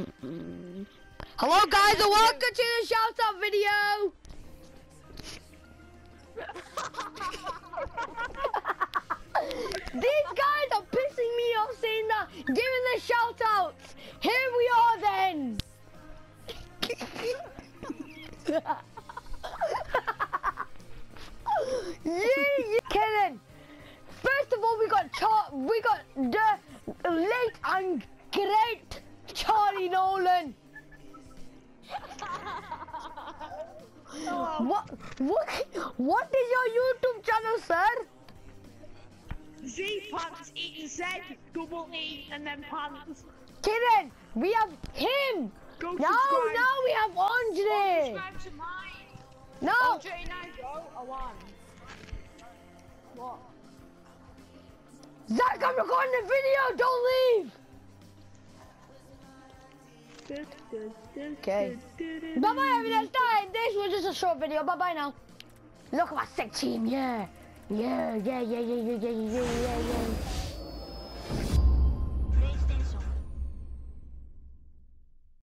Hello guys and welcome to the shout out video. These guys are pissing me off saying that, giving the shout outs. Here we are then. Yeah. Kevin, first of all we got the late and great Charlie Nolan. What is your YouTube channel, sir? Z pants eating Z double E and then pants. Kevin, we have him. Go now we have Andre. Subscribe to mine. No. Andre now go. I won. What? Zach, I'm recording the video. Don't leave. Okay. Bye bye, everyone. This was just a short video. Bye bye now. Look at my sick team. Yeah.